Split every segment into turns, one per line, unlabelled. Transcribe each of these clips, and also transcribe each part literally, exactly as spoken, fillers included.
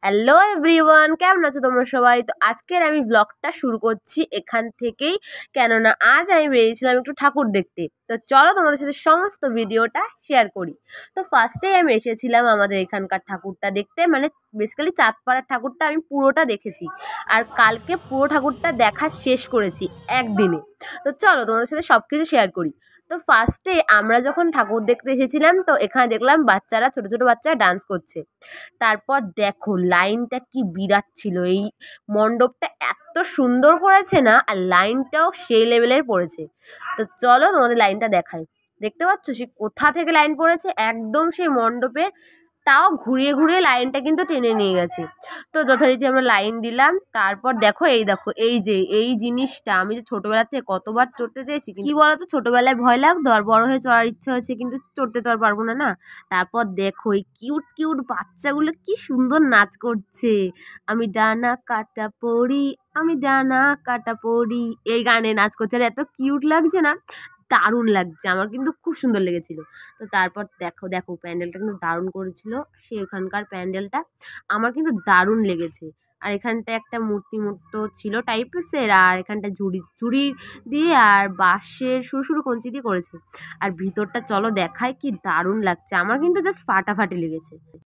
Hello everyone, কেমন আছো তোমরা সবাই? তো আজকের আমি ব্লগটা শুরু করছি এখান থেকেই, কেননা আজ আমি বেরিয়েছিলাম একটু ঠাকুর দেখতে। তো চলো তোমাদের সাথে সমস্ত ভিডিওটা শেয়ার করি। তো ফার্স্টেই আমি এসেছিলাম আমাদের এখানকার ঠাকুরটা দেখতে, মানে বেসিক্যালি চাঁদপাড়ার ঠাকুরটা আমি পুরোটা দেখেছি, আর কালকে পুরো ঠাকুরটা দেখা শেষ করেছি একদিনে। তো চলো তোমাদের সাথে সব কিছু শেয়ার করি। তো ফার্স্টে আমরা যখন ঠাকুর দেখতে এসেছিলাম, তো এখানে দেখলাম বাচ্চারা, ছোট ছোট বাচ্চারা ডান্স করছে। তারপর দেখো লাইনটা কি বিরাট ছিল, এই মণ্ডপটা এত সুন্দর করেছে না, আর লাইনটাও সেই লেভেলের পড়েছে। তো চলো তোমাদের লাইনটা দেখাই। দেখতে পাচ্ছ সে কোথা থেকে লাইন পড়েছে, একদম সেই মণ্ডপে, তাও ঘুরিয়ে ঘুরিয়ে লাইনটা কিন্তু টেনে নিয়ে গেছে। তো যথারীতি আমরা লাইন দিলাম। তারপর দেখো এই দেখো এই যে এই জিনিসটা আমি যে ছোটোবেলা থেকে কতবার চড়তে চেয়েছি, কি বলতো ছোটোবেলায় ভয় লাগতো, আর বড় হয়ে চড়ার ইচ্ছা হয়েছে, কিন্তু চড়তে তো আর পারবো না না। তারপর দেখো এই কিউট কিউট বাচ্চাগুলো কি সুন্দর নাচ করছে। আমি ডানা কাটা পড়ি, আমি ডানা কাটা পড়ি, এই গানে নাচ করছে, আর এত কিউট লাগছে না, দারুণ লাগছে, আমার কিন্তু খুব সুন্দর লেগেছিল। তো তারপর দেখো দেখো প্যান্ডেলটা কিন্তু দারুণ করেছিল, সেখানকার প্যান্ডেলটা আমার কিন্তু দারুণ লেগেছে। আর এখানটায় একটা মূর্তি মূর্ত ছিল টাইপসের, আর এখানটা ঝুড়ি ঝুড়ি দিয়ে আর বাঁশের সরু সরু কঞ্চি দিয়ে করেছে। আর ভিতরটা চলো দেখায়, কি দারুণ লাগছে, আমার কিন্তু জাস্ট ফাটাফাটি লেগেছে।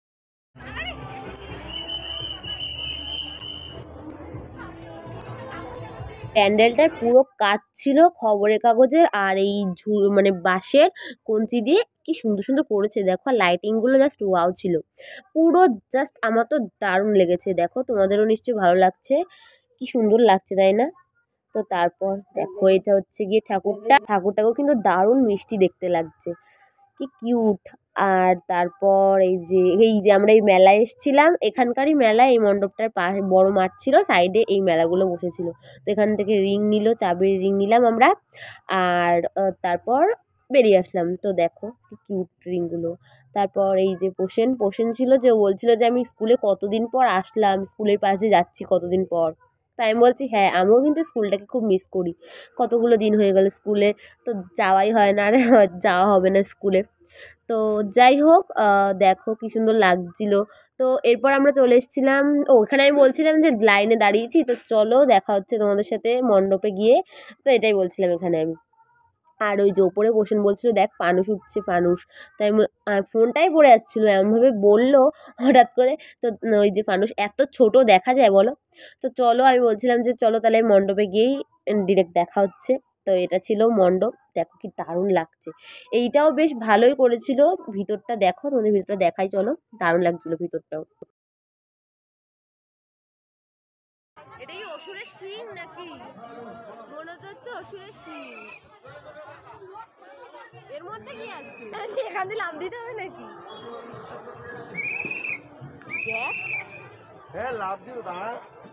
প্যান্ডেলটার পুরো কাজ ছিল খবরের কাগজের, আর এই ঝু মানে বাঁশের কঞ্চি দিয়ে কি সুন্দর সুন্দর করেছে দেখো, লাইটিংগুলো জাস্ট ওয়াও ছিল পুরো। জাস্ট আমার তো দারুণ লেগেছে, দেখো তোমাদেরও নিশ্চয়ই ভালো লাগছে, কি সুন্দর লাগছে তাই না? তো তারপর দেখো এটা হচ্ছে গিয়ে ঠাকুরটা, ঠাকুরটাকেও কিন্তু দারুণ মিষ্টি দেখতে লাগছে, কি কিউট। আর তারপর এই যে এই যে আমরা এই মেলায় এসেছিলাম, এখানকারই মেলা, এই মণ্ডপটার পাশে বড় মাঠ ছিল, সাইডে এই মেলাগুলো বসেছিল। তো এখান থেকে রিং নিল, চাবির রিং নিলাম আমরা, আর তারপর বেরিয়ে আসলাম। তো দেখো কি কিউট রিংগুলো। তারপর এই যে পোষেন পোষেন ছিল, যে বলছিল যে আমি স্কুলে কতদিন পর আসলাম, স্কুলের পাশে যাচ্ছি কতদিন পর। তাই আমি বলছি হ্যাঁ, আমিও কিন্তু স্কুলটাকে খুব মিস করি, কতগুলো দিন হয়ে গেল স্কুলে তো যাওয়াই হয় না, আর যাওয়া হবে না স্কুলে। তো যাই হোক, দেখো কি সুন্দর লাগছিল। তো এরপর আমরা চলে এসেছিলাম, ও এখানে আমি বলছিলাম যে লাইনে দাঁড়িয়েছি, তো চলো দেখা হচ্ছে তোমাদের সাথে মণ্ডপে গিয়ে। তো এটাই বলছিলাম এখানে আমি। আর ওই যে ওপরে বসেন বলছিল দেখ ফানুস উঠছে ফানুস, তাই ফোনটাই পড়ে যাচ্ছিলো, এমনভাবে বললো হঠাৎ করে। তো ওই যে ফানুস এত ছোট দেখা যায় বলো। তো চলো আমি বলছিলাম যে চলো তাহলে মণ্ডপে গিয়েই ডিরেক্ট দেখা হচ্ছে। তো এটা ছিল মণ্ডপ, দেখো কি দারুণ লাগছে, এইটাও বেশ ভালোই করেছিল। ভিতরটা দেখো, তোমাদের ভিতরটা দেখাই চলো, দারুণ লাগছিল ভিতরটাও। এটা কি অসুরের শিং নাকি? মনে তো হচ্ছে অসুরের শিং। এর মধ্যে কি আছে? এখান থেকে লাভ দিতে হবে নাকি?
হ্যাঁ লাভ দিও দাঁড়া।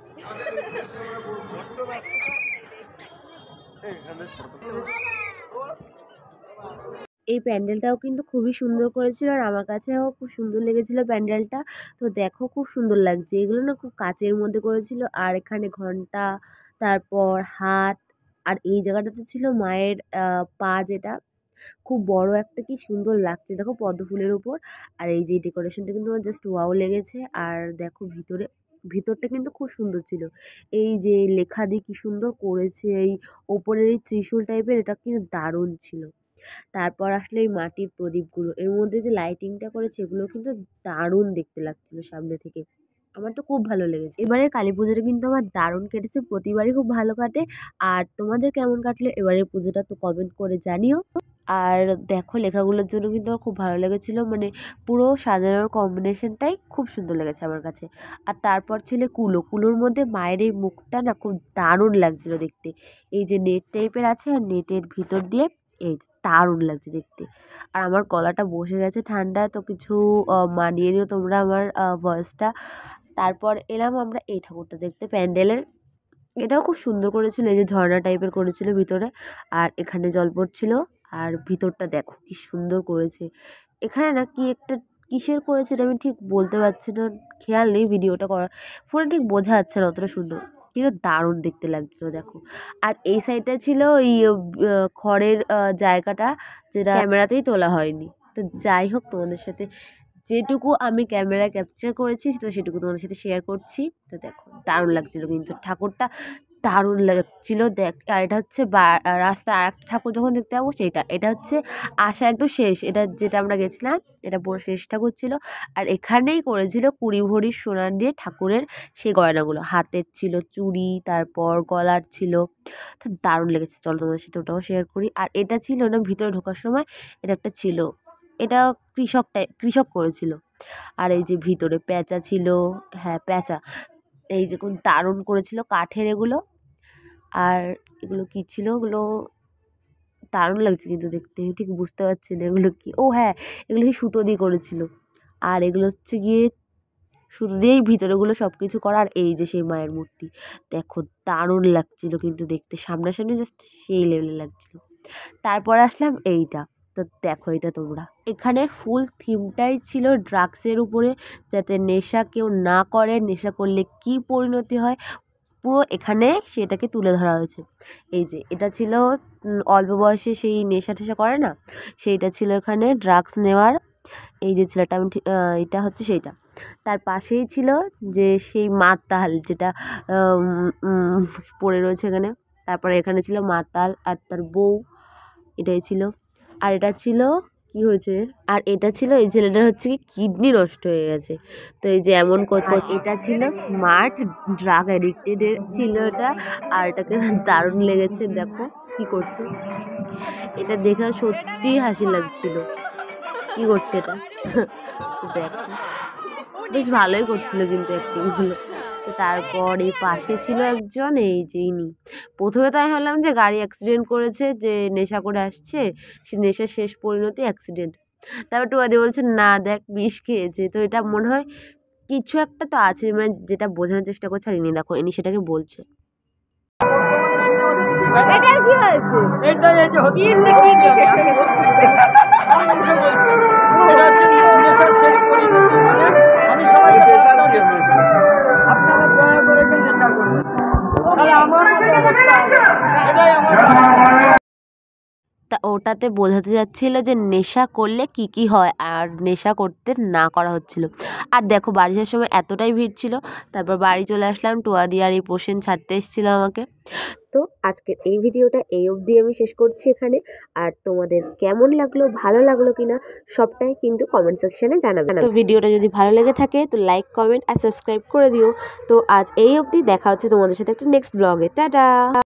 এই প্যান্ডেলটাও কিন্তু খুবই সুন্দর করেছিল, আর আমার কাছেও খুব সুন্দর লেগেছিল প্যান্ডেলটা। তো দেখো খুব সুন্দর লাগছে, এগুলো না খুব কাচের মধ্যে করেছিল, আর এখানে ঘন্টা, তারপর হাত, আর এই জায়গাটাতে ছিল মায়ের পা, যেটা খুব বড় একটা, কি সুন্দর লাগছে দেখো পদ্ম ফুলের উপর। আর এই যে ডেকোরেশনটা কিন্তু আমার জাস্ট ওয়াও লেগেছে। আর দেখো ভিতরে, ভিতরটা কিন্তু খুব সুন্দর ছিল, এই যে লেখা দিয়ে কি সুন্দর করেছে, এই ওপরের এই ত্রিশূল টাইপের, এটা কিন্তু দারুণ ছিল। তারপর আসলে এই মাটির প্রদীপগুলো, এর মধ্যে যে লাইটিংটা করেছে, এগুলো কিন্তু দারুণ দেখতে লাগছিল সামনে থেকে, আমার তো খুব ভালো লেগেছে। এবারে কালী পুজোটা কিন্তু আমার দারুণ কেটেছে, প্রতিবারই খুব ভালো কাটে। আর তোমাদের কেমন কাটলো এবারের পুজোটা, তো কমেন্ট করে জানিও। আর দেখো লেখাগুলোর জন্য কিন্তু আমার খুব ভালো লেগেছিলো, মানে পুরো সাজানোর কম্বিনেশনটাই খুব সুন্দর লেগেছে আমার কাছে। আর তারপর ছিল কুলো, কুলোর মধ্যে মায়ের এই মুখটা না খুব দারুণ লাগছিলো দেখতে, এই যে নেট টাইপের আছে, আর নেটের ভিতর দিয়ে এই দারুণ লাগছে দেখতে। আর আমার গলাটা বসে গেছে ঠান্ডা, তো কিছু মানিয়ে নিও তোমরা আমার ভয়েসটা। তারপর এলাম আমরা এই ঠাকুরটা দেখতে প্যান্ডেলের, এটাও খুব সুন্দর করেছিল, এই যে ঝর্ণা টাইপের করেছিল ভিতরে, আর এখানে জল পড়ছিল। আর ভিতরটা দেখো কি সুন্দর করেছে, এখানে না কি একটা কিসের করেছে এটা আমি ঠিক বলতে পারছি না, খেয়াল নেই ভিডিওটা করা, ফোনে ঠিক বোঝা যাচ্ছে না অতটা সুন্দর, কিন্তু দারুণ দেখতে লাগছিলো দেখো। আর এই সাইডটা ছিল ওই খড়ের জায়গাটা, যেটা ক্যামেরাতেই তোলা হয়নি। তো যাই হোক তোমাদের সাথে যেটুকু আমি ক্যামেরা ক্যাপচার করেছি তো সেটুকু তোমাদের সাথে শেয়ার করছি। তো দেখো দারুণ লাগছিলো কিন্তু ঠাকুরটা, দারুণ লাগছিল। দেখ আর এটা হচ্ছে বা রাস্তায় আর একটা ঠাকুর যখন দেখতে যাবো সেইটা, এটা হচ্ছে আসা একদম শেষ, এটা যেটা আমরা গেছিলাম এটা পুরো শেষ ঠাকুর ছিল। আর এখানেই করেছিল কুড়ি ভরির সোনার দিয়ে ঠাকুরের সেই গয়নাগুলো, হাতের ছিল, চুড়ি, তারপর গলার ছিল। তো দারুণ লেগেছে, চলো তোমাদের সাথে ওটাও শেয়ার করি। আর এটা ছিল না ভিতরে ঢোকার সময় এটা একটা ছিল, এটা কৃষক টাইপ কৃষক করেছিল। আর এই যে ভিতরে প্যাঁচা ছিল, হ্যাঁ প্যাঁচা, এই যে কোন দারুণ করেছিল কাঠের এগুলো। আর এগুলো কি ছিল, ওগুলো দারুণ লাগছে কিন্তু দেখতে, ঠিক বুঝতে পারছি না এগুলো কি। ও হ্যাঁ, এগুলো কি সুতো দিয়ে করেছিল। আর এগুলো হচ্ছে গিয়ে সুতো দিয়েই ভিতরেগুলো সব কিছু করা। আর এই যে সেই মায়ের মূর্তি, দেখো দারুণ লাগছিল কিন্তু দেখতে, সামনাসামনি জাস্ট সেই লেভেলে লাগছিল। তারপর আসলাম এইটা, তো দেখো এটা তোমরা, এখানে ফুল থিমটাই ছিল ড্রাগসের উপরে, যাতে নেশা কেউ না করে, নেশা করলে কি পরিণতি হয় পুরো এখানে সেটাকে তুলে ধরা হয়েছে। এই যে এটা ছিল অল্প বয়সে সেই নেশা টেশা করে না, সেইটা ছিল এখানে ড্রাগস নেওয়ার। এই যে ছেলেটা আমি এটা হচ্ছে সেইটা। তার পাশেই ছিল যে সেই মাতাল, যেটা পড়ে রয়েছে এখানে। তারপরে এখানে ছিল মাতাল আর তার বউ, এটাই ছিল। আর এটা ছিল কি হয়েছে, আর এটা ছিল এই ছেলেটার হচ্ছে কি কিডনি নষ্ট হয়ে গেছে। তো এই যে এমন কথা, এটা ছিল স্মার্ট ড্রাগ অ্যাডিক্টেডের ছিল এটা। আর এটাকে দারুণ লেগেছে, দেখো কি করছে, এটা দেখে সত্যি হাসি লাগছিল। কি করছে এটা তো দেখো বেশ ভালোই করছিল কিন্তু অ্যাক্টিংগুলো। তো তারপর এই পাশে ছিল একজন, এই যে ইনি। প্রথমে তো আমি ভাবলাম যে গাড়ি অ্যাক্সিডেন্ট করেছে, যে নেশা করে আসছে, সে নেশার শেষ পরিণতি অ্যাক্সিডেন্ট। তারপর টুয়াদি বলছে না দেখ বিষ খেয়েছে। তো এটা মনে হয় কিছু একটা তো আছে, মানে যেটা বোঝানোর চেষ্টা করছে। আর ইনি দেখো ইনি সেটাকে বলছে। এটার কি হয়েছে?
এটা এই যে কিডনি কিডনি শেষ হয়ে গেছে। আমি উঠে বলছি এটা হচ্ছে নেশার শেষ পরিণতি। মানে আমি সবাইকে বার্তা দিচ্ছি আপনারা দয়া করে নেশা করবেন, তাহলে আমার মতো অবস্থা হবে। এটাই আমার
তা ওটাতে বোঝাতে যাচ্ছিল যে নেশা করলে কি কি হয়, আর নেশা করতে না করা হচ্ছিল। আর দেখো বাড়ি যাওয়ার সময় এতটাই ভিড় ছিল, তারপর বাড়ি চলে আসলাম, টুয়াদি আর এই পোষণ ছাড়তে এসেছিলো আমাকে। তো আজকের এই ভিডিওটা এই অবধি আমি শেষ করছি এখানে। আর তোমাদের কেমন লাগলো, ভালো লাগলো কিনা সবটাই কিন্তু কমেন্ট সেকশানে জানাবে। তো ভিডিওটা যদি ভালো লেগে থাকে তো লাইক, কমেন্ট আর সাবস্ক্রাইব করে দিও। তো আজ এই অবধি, দেখা হচ্ছে তোমাদের সাথে একটা নেক্সট ব্লগে। টাটা।